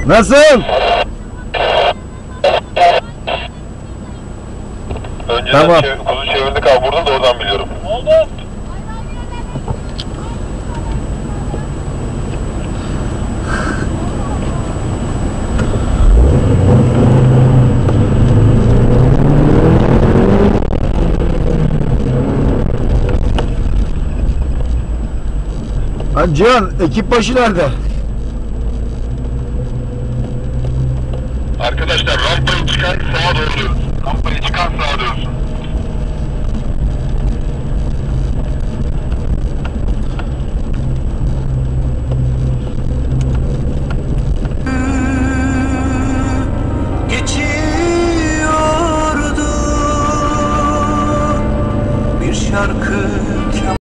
Nasıl? Önceden Tamam. kuzu çevirdik abi, burada da oradan biliyorum. Oldu. Ha Cihan, ekip başı nerede? Arkadaşlar rampayı çıkan sağa doğru. Rampayı çıkan sağa dönsün. Geçiyordu bir şarkı.